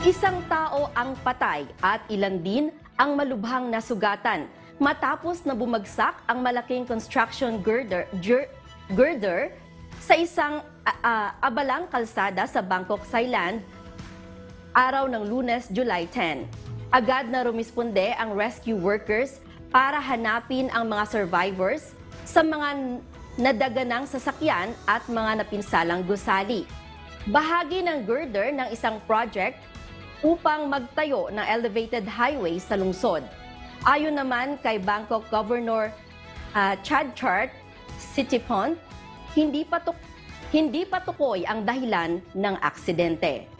Isang tao ang patay at ilan din ang malubhang nasugatan matapos na bumagsak ang malaking construction girder sa isang abalang kalsada sa Bangkok, Thailand, araw ng Lunes, July 10. Agad na rumisponde ang rescue workers para hanapin ang mga survivors sa mga nadaganang sasakyan at mga napinsalang gusali. Bahagi ng girder ng isang project upang magtayo ng elevated highway sa lungsod. Ayon naman kay Bangkok Governor Chadchart Sitipon, hindi pa tukoy ang dahilan ng aksidente.